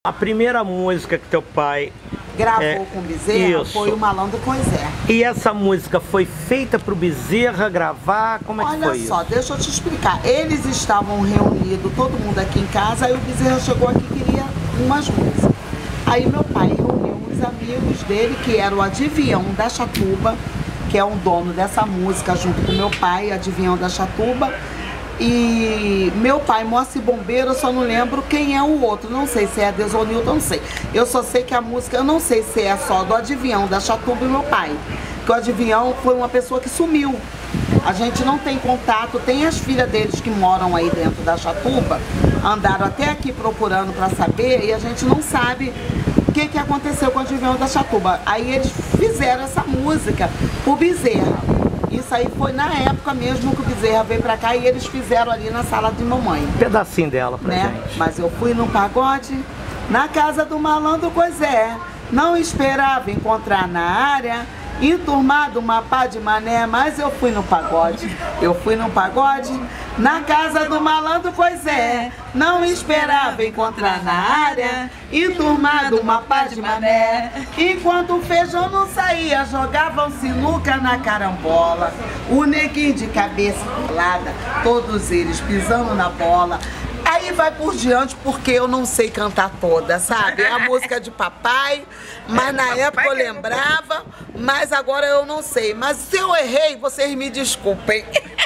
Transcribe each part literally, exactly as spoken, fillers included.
A primeira música que teu pai gravou é, com o Bezerra isso. foi o Malandro com Zé. E essa música foi feita pro Bezerra gravar? Como é que Olha foi isso? só, deixa eu te explicar. Eles estavam reunidos, todo mundo aqui em casa, aí o Bezerra chegou aqui e queria umas músicas. Aí meu pai reuniu uns amigos dele, que era o Adivinhão da Chatuba, que é um dono dessa música, junto com meu pai, Adivinhão da Chatuba. E meu pai, Moacir Bombeiro, eu só não lembro quem é o outro. Não sei se é a Desonilton, não sei. Eu só sei que a música, eu não sei se é só do Adivinhão da Chatuba e meu pai. Porque o Adivinhão foi uma pessoa que sumiu. A gente não tem contato, tem as filhas deles que moram aí dentro da Chatuba, andaram até aqui procurando para saber e a gente não sabe o que, que aconteceu com o Adivinhão da Chatuba. Aí eles fizeram essa música pro Bezerra. Isso aí foi na época mesmo que o Bezerra veio pra cá e eles fizeram ali na sala de mamãe. Um pedacinho dela pra né? gente. Mas eu fui num pagode, na casa do Malandro com Zé. Não esperava encontrar na área enturmado uma pá de mané, mas eu fui no pagode. Eu fui no pagode, na casa do Malandro com Zé. Não esperava encontrar na área enturmado uma pá de mané. Enquanto o feijão não saía, jogavam sinuca na carambola. O neguinho de cabeça colada, todos eles pisando na bola. Aí vai por diante, porque eu não sei cantar toda, sabe? É a música de papai, mas na época eu lembrava, mas agora eu não sei. Mas se eu errei, vocês me desculpem.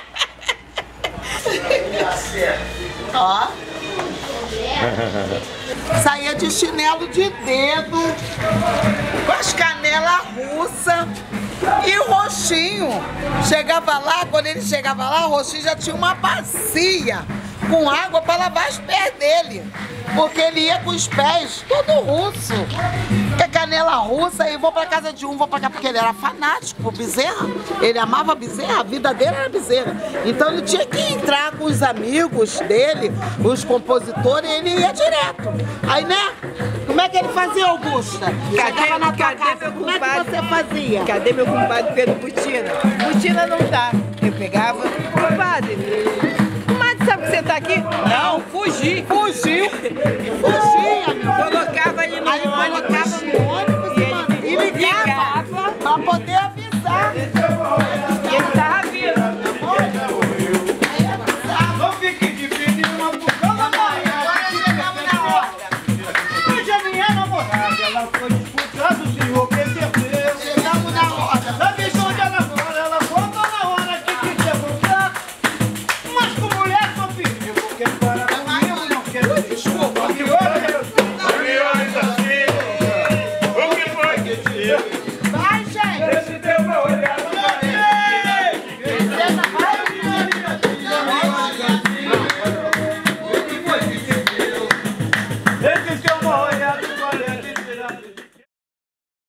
Ó. Saía de chinelo de dedo, com as canelas russas e o roxinho. Chegava lá, quando ele chegava lá, o roxinho já tinha uma bacia com água para lavar os pés dele, porque ele ia com os pés todo russo, com a canela russa. E vou para casa de um, vou para cá, porque ele era fanático por Bezerra, ele amava Bezerra, a vida dele era Bezerra, então ele tinha que entrar com os amigos dele, os compositores, e ele ia direto. Aí, né, como é que ele fazia, Augusta? Chegava na tua casa, como é que você fazia? Cadê meu compadre Pedro Butina? Butina não dá. Eu pegava, compadre, sabe que você tá aqui? Não, fugi. Fugiu. Fugia, amigo. Colocava ele no Aí ônibus. colocava no ônibus e, e ligava, ligava pra poder avisar. E ele tava vindo. Não fique dividindo uma porcada. Agora chegamos na hora. Mas a minha namorada, ela foi disputada, o senhor percebeu. Chegamos na hora. Na visão de ela agora, ela voltou na hora que queria voltar. Mas com mulher só pediu, porque para mim eu não quero. Desculpa. Porque olha, o que foi que te... Vai, gente.